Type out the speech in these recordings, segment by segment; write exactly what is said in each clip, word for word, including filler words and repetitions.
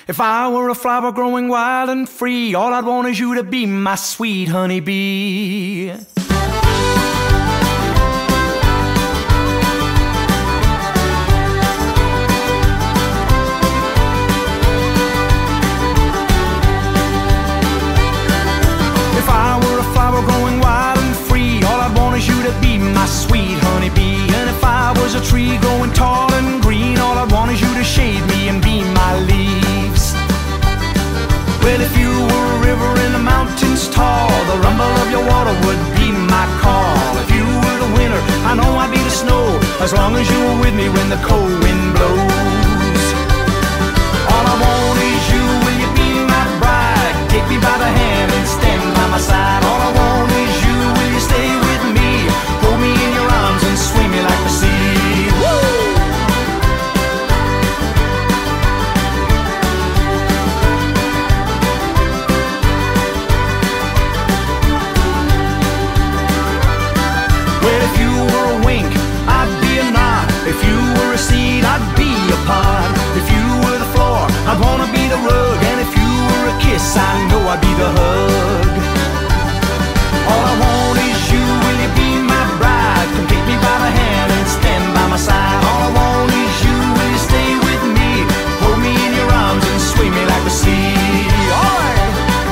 If I were a flower growing wild and free, all I'd want is you to be my sweet honeybee. If I were a flower growing wild and free, all I'd want is you to be my sweet honeybee. And if I was a tree growing tall and green, all I'd want is you to shade me and be my leaves. Well, if you were a river in the mountains tall, the rumble of your water would be my call. If you were the winter, I know I'd be the snow, as long as you were with me when the cold wind blows. All I want is you, will you be my bride? Take me by the hand and stand by my side. All I want is you, will you stay with me? Hold me in your arms and swim me like the sea. Woo! Well, if you were a wink, I'd be a nod. If you were a seed, I'd be a pod. If you were the floor, I'd wanna be the rug. And if you were a kiss, I know I'd be the hug. All I want is you, will you be my bride? Come take me by the hand and stand by my side. All I want is you, will you stay with me? Hold me in your arms and swim me like the sea. All right.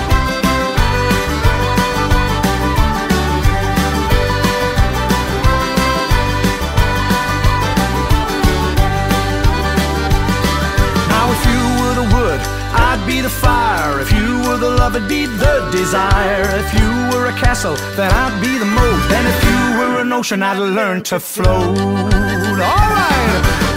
I'd be the fire. If you were the love, I'd be the desire. If you were a castle, then I'd be the moat. And if you were an ocean, I'd learn to float. All right.